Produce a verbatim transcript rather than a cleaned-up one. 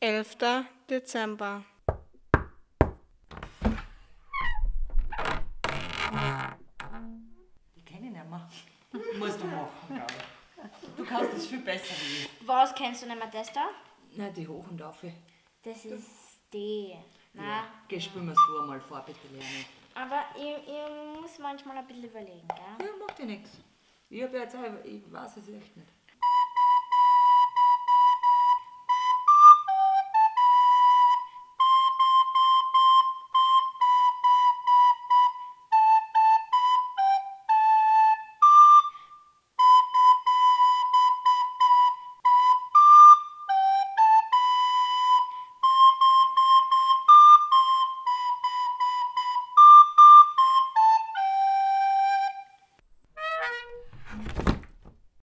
elfter Dezember. Ich kenne ihn nicht mehr. Musst du machen, glaube ich. Du kannst das viel besser wie ich. Was kennst du nicht mehr, das da? Nein, die Hoch- und Laufe. Das ist die. Nein. Ja, geh, spielen wir es du einmal vor, bitte, Leonie. Aber ich, ich muss manchmal ein bisschen überlegen, gell? Ja, macht ja nichts. Ich hab ja jetzt auch, ich weiß es echt nicht.